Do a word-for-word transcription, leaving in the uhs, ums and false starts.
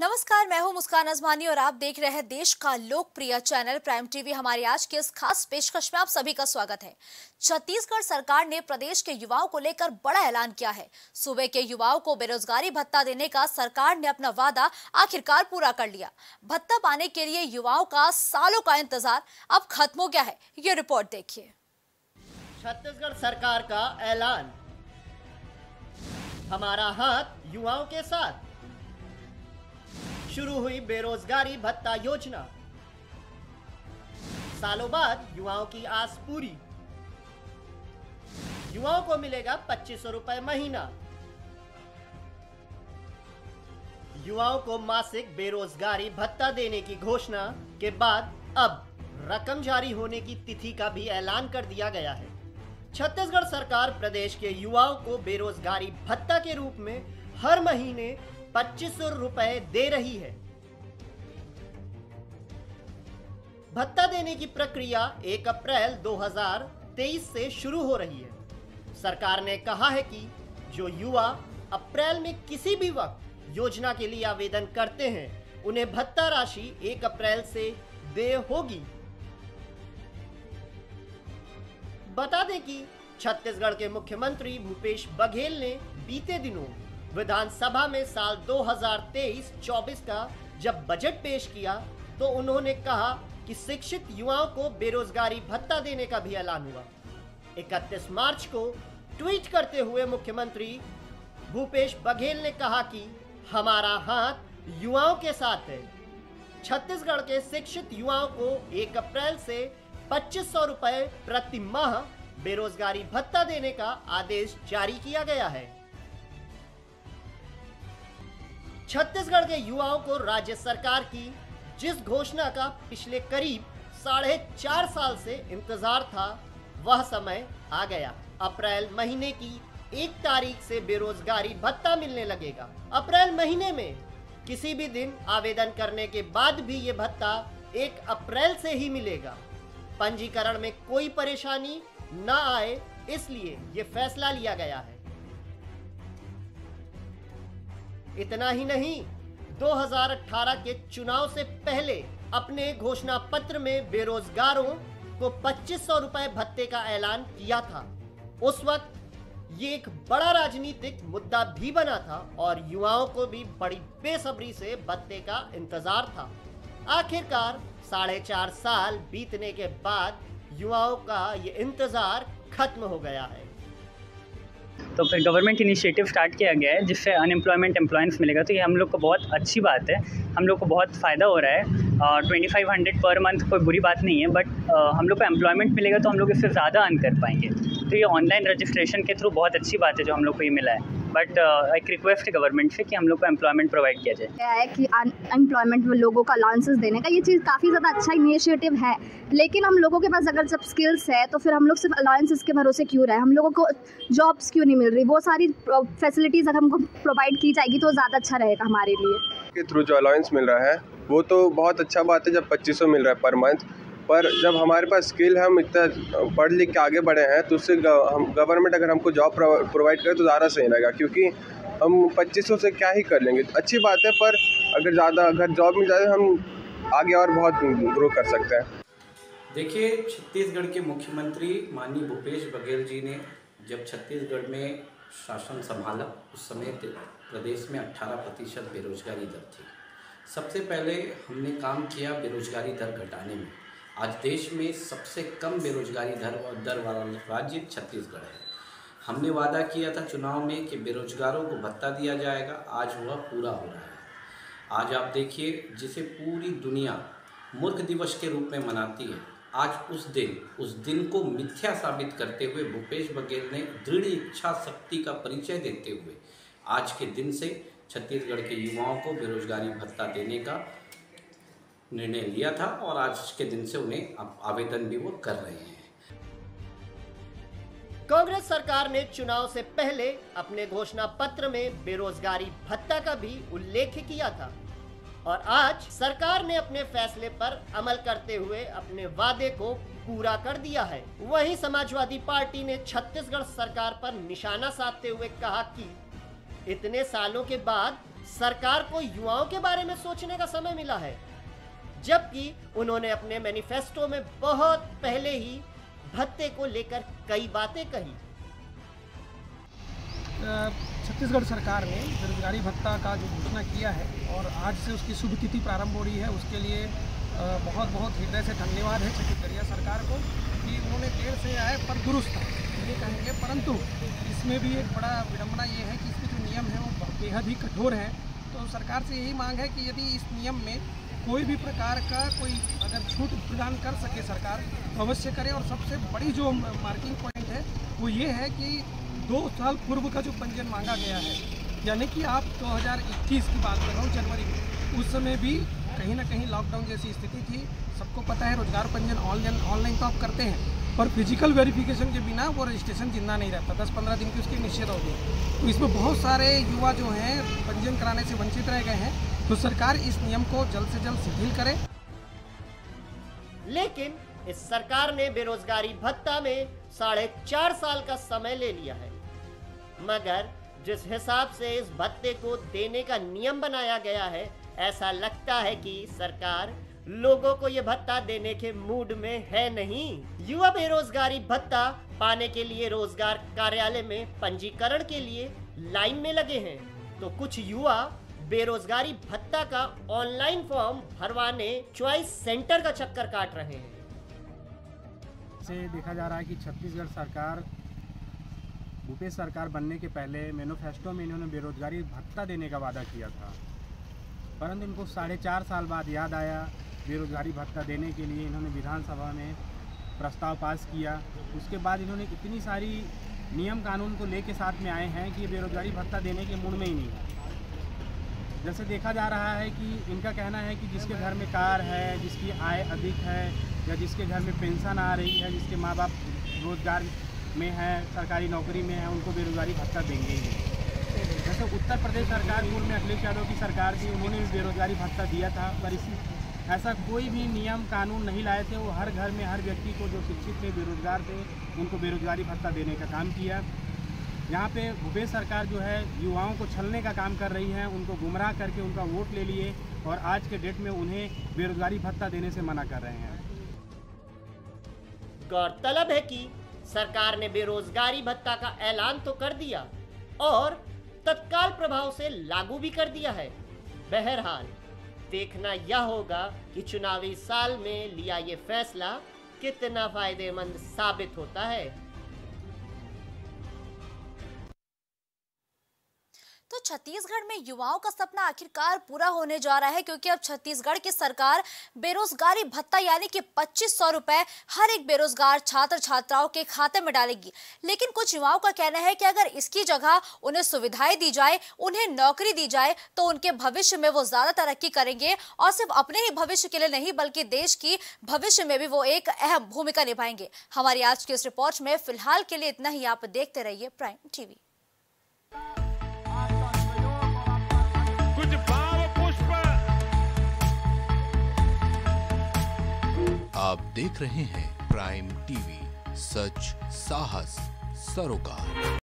नमस्कार, मैं हूं मुस्कान अजमानी और आप देख रहे हैं देश का लोकप्रिय चैनल प्राइम टीवी। हमारी आज के इस खास पेशकश में आप सभी का स्वागत है। छत्तीसगढ़ सरकार ने प्रदेश के युवाओं को लेकर बड़ा ऐलान किया है। सूबे के युवाओं को बेरोजगारी भत्ता देने का सरकार ने अपना वादा आखिरकार पूरा कर लिया। भत्ता पाने के लिए युवाओं का सालों का इंतजार अब खत्म हो गया है। ये रिपोर्ट देखिए। छत्तीसगढ़ सरकार का ऐलान, हमारा हाथ युवाओं के साथ। शुरू हुई बेरोजगारी भत्ता योजना, सालों बाद युवाओं की आस पूरी। युवाओं को मिलेगा पच्चीस सौ रुपए महीना। युवाओं को मासिक बेरोजगारी भत्ता देने की घोषणा के बाद अब रकम जारी होने की तिथि का भी ऐलान कर दिया गया है। छत्तीसगढ़ सरकार प्रदेश के युवाओं को बेरोजगारी भत्ता के रूप में हर महीने पच्चीस सौ रुपए दे रही है। भत्ता देने की प्रक्रिया एक अप्रैल दो हज़ार तेईस से शुरू हो रही है। सरकार ने कहा है कि जो युवा अप्रैल में किसी भी वक्त योजना के लिए आवेदन करते हैं, उन्हें भत्ता राशि एक अप्रैल से देय होगी। बता दें कि छत्तीसगढ़ के मुख्यमंत्री भूपेश बघेल ने बीते दिनों विधानसभा में साल दो हज़ार तेईस चौबीस का जब बजट पेश किया तो उन्होंने कहा कि शिक्षित युवाओं को बेरोजगारी भत्ता देने का भी ऐलान हुआ। इकतीस मार्च को ट्वीट करते हुए मुख्यमंत्री भूपेश बघेल ने कहा कि हमारा हाथ युवाओं के साथ है। छत्तीसगढ़ के शिक्षित युवाओं को एक अप्रैल से पच्चीस सौ रुपए प्रति माह बेरोजगारी भत्ता देने का आदेश जारी किया गया है। छत्तीसगढ़ के युवाओं को राज्य सरकार की जिस घोषणा का पिछले करीब साढ़े चार साल से इंतजार था, वह समय आ गया। अप्रैल महीने की एक तारीख से बेरोजगारी भत्ता मिलने लगेगा। अप्रैल महीने में किसी भी दिन आवेदन करने के बाद भी ये भत्ता एक अप्रैल से ही मिलेगा। पंजीकरण में कोई परेशानी न आए, इसलिए ये फैसला लिया गया है। इतना ही नहीं, दो हज़ार अठारह के चुनाव से पहले अपने घोषणा पत्र में बेरोजगारों को पच्चीस सौ रुपए भत्ते का ऐलान किया था। उस वक्त ये एक बड़ा राजनीतिक मुद्दा भी बना था और युवाओं को भी बड़ी बेसब्री से भत्ते का इंतजार था। आखिरकार साढ़े चार साल बीतने के बाद युवाओं का ये इंतजार खत्म हो गया है। तो फिर गवर्नमेंट इनिशिएटिव स्टार्ट किया गया है जिससे अनएम्प्लॉयमेंट एम्प्लॉयमेंस मिलेगा। तो ये हम लोग को बहुत अच्छी बात है, हम लोग को बहुत फ़ायदा हो रहा है। ट्वेंटी फाइव हंड्रेड पर मंथ कोई बुरी बात नहीं है, बट uh, हम लोग को एम्प्लॉयमेंट मिलेगा तो हम लोग इससे ज़्यादा अर्न कर पाएंगे। तो ये ऑनलाइन रजिस्ट्रेशन के थ्रू बहुत अच्छी बात है जो हम लोग को ये मिला है। बट एक रिक्वेस्ट है गवर्नमेंट से कि हम लोग को एम्प्लॉयमेंट प्रोवाइड किया जाए। क्या है कि अनएम्प्लॉयमेंट लोगों को अलाउंसेस देने का ये चीज़ काफ़ी ज़्यादा अच्छा इनिशिएटिव है, लेकिन हम लोगों के पास अगर जब स्किल्स है तो फिर हम लोग सिर्फ अलाउंसेस के भरोसे क्यों रहे? हम लोगों को जॉब्स क्यों नहीं मिल रही? वो सारी फैसिलिटीज़ अगर हमको प्रोवाइड की जाएगी तो ज़्यादा अच्छा रहेगा हमारे लिए। के थ्रू जो अलाउंस मिल रहा है वो तो बहुत अच्छा बात है जब पच्चीस सौ मिल रहा है पर मंथ, पर जब हमारे पास स्किल है, हम इतना पढ़ लिख के आगे बढ़े हैं तो उससे हम गवर्नमेंट अगर हमको जॉब प्रोवाइड करे तो ज़्यादा सही रहेगा, क्योंकि हम पच्चीस सौ से क्या ही कर लेंगे। अच्छी बात है, पर अगर ज़्यादा अगर जॉब मिल जाए हम आगे और बहुत ग्रो कर सकते हैं। देखिए, छत्तीसगढ़ के मुख्यमंत्री माननीय भूपेश बघेल जी ने जब छत्तीसगढ़ में शासन संभाला उस समय प्रदेश में अठारह प्रतिशत बेरोजगारी दर थी। सबसे पहले हमने काम किया बेरोजगारी दर घटाने में। आज देश में सबसे कम बेरोजगारी दर दर वाला राज्य छत्तीसगढ़ है। हमने वादा किया था चुनाव में कि बेरोजगारों को भत्ता दिया जाएगा, आज वह पूरा हो रहा है। आज आप देखिए, जिसे पूरी दुनिया मूर्ख दिवस के रूप में मनाती है, आज उस दिन उस दिन को मिथ्या साबित करते हुए भूपेश बघेल ने दृढ़ इच्छा शक्ति का परिचय देते हुए आज के दिन से छत्तीसगढ़ के युवाओं को बेरोजगारी भत्ता देने का निर्णय लिया था और आज के दिन से उन्हें आवेदन भी वो कर रहे हैं। कांग्रेस सरकार ने चुनाव से पहले अपने घोषणा पत्र में बेरोजगारी भत्ता का भी उल्लेख किया था और आज सरकार ने अपने फैसले पर अमल करते हुए अपने वादे को पूरा कर दिया है। वहीं समाजवादी पार्टी ने छत्तीसगढ़ सरकार पर निशाना साधते हुए कहा कि इतने सालों के बाद सरकार को युवाओं के बारे में सोचने का समय मिला है, जबकि उन्होंने अपने मैनिफेस्टो में बहुत पहले ही भत्ते को लेकर कई बातें कही। छत्तीसगढ़ सरकार ने बेरोजगारी भत्ता का जो घोषणा किया है और आज से उसकी शुभ तिथि प्रारंभ हो रही है, उसके लिए बहुत बहुत हृदय से धन्यवाद है छत्तीसगढ़िया सरकार को कि उन्होंने देर से आए पर दुरुस्त ये कहेंगे। परंतु इसमें भी एक बड़ा विडंबना ये है कि इसके जो नियम हैं वो बेहद ही कठोर हैं। तो सरकार से यही मांग है कि यदि इस नियम में कोई भी प्रकार का कोई अगर छूट प्रदान कर सके सरकार तो अवश्य करे। और सबसे बड़ी जो मार्किंग पॉइंट है वो ये है कि दो साल पूर्व का जो पंजीयन मांगा गया है, यानी कि आप दो हज़ार इक्कीस की बात कर रहा हूँ जनवरी में, उस समय भी कहीं ना कहीं लॉकडाउन जैसी स्थिति थी। सबको पता है रोजगार पंजीयन ऑनलाइन ऑनलाइन तो आप करते हैं, पर फिजिकल वेरिफिकेशन के बिना वो रजिस्ट्रेशन जिंदा नहीं रहता, दस पंद्रह दिन की उसकी निश्चित होगी। तो इसमें बहुत सारे युवा जो हैं पंजीयन कराने से वंचित रह गए हैं। तो सरकार इस नियम को जल्द से जल्द शिथिल करे। लेकिन इस सरकार ने बेरोजगारी भत्ता में साढ़े चार साल का समय ले लिया है, मगर जिस हिसाब से इस भत्ते को देने का नियम बनाया गया है, ऐसा लगता है कि सरकार लोगों को यह भत्ता देने के मूड में है नहीं। युवा बेरोजगारी भत्ता पाने के लिए रोजगार कार्यालय में पंजीकरण के लिए लाइन में लगे हैं, तो कुछ युवा बेरोजगारी भत्ता का ऑनलाइन फॉर्म भरवाने चॉइस सेंटर का चक्कर काट रहे हैं। से देखा जा रहा है कि छत्तीसगढ़ सरकार भूपेश सरकार बनने के पहले मैनिफेस्टो में इन्होंने बेरोजगारी भत्ता देने का वादा किया था, परंतु इनको साढ़े चार साल बाद याद आया बेरोजगारी भत्ता देने के लिए। इन्होंने विधानसभा में प्रस्ताव पास किया, उसके बाद इन्होंने इतनी सारी नियम कानून को लेके साथ में आए हैं कि बेरोजगारी भत्ता देने के मूड में ही नहीं है। जैसे देखा जा रहा है कि इनका कहना है कि जिसके घर में कार है, जिसकी आय अधिक है, या जिसके घर में पेंशन आ रही है, जिसके माँ बाप रोजगार में है, सरकारी नौकरी में है, उनको बेरोजगारी भत्ता देंगे ही। जैसे उत्तर प्रदेश सरकार पूर्व में अखिलेश यादव की सरकार थी, उन्होंने भी बेरोजगारी भत्ता दिया था, पर इसी ऐसा कोई भी नियम कानून नहीं लाए थे। वो हर घर में हर व्यक्ति को जो शिक्षित थे, बेरोजगार थे, उनको बेरोजगारी भत्ता देने का काम किया। यहाँ पे भूपेश सरकार जो है युवाओं को छलने का काम कर रही है, उनको गुमराह करके उनका वोट ले लिए और आज के डेट में उन्हें बेरोजगारी भत्ता देने से मना कर रहे हैं। गौरतलब है कि सरकार ने बेरोजगारी भत्ता का ऐलान तो कर दिया और तत्काल प्रभाव से लागू भी कर दिया है। बहरहाल देखना यह होगा कि चुनावी साल में लिया ये फैसला कितना फायदेमंद साबित होता है। तो छत्तीसगढ़ में युवाओं का सपना आखिरकार पूरा होने जा रहा है, क्योंकि अब छत्तीसगढ़ की सरकार बेरोजगारी भत्ता यानी कि पच्चीस सौ रुपए हर एक बेरोजगार छात्र छात्राओं के खाते में डालेगी। लेकिन कुछ युवाओं का कहना है कि अगर इसकी जगह उन्हें सुविधाएं दी जाए, उन्हें नौकरी दी जाए, तो उनके भविष्य में वो ज्यादा तरक्की करेंगे और सिर्फ अपने ही भविष्य के लिए नहीं बल्कि देश की भविष्य में भी वो एक अहम भूमिका निभाएंगे। हमारी आज की इस रिपोर्ट में फिलहाल के लिए इतना ही। आप देखते रहिए प्राइम टीवी। आप देख रहे हैं प्राइम टीवी, सच साहस सरोकार।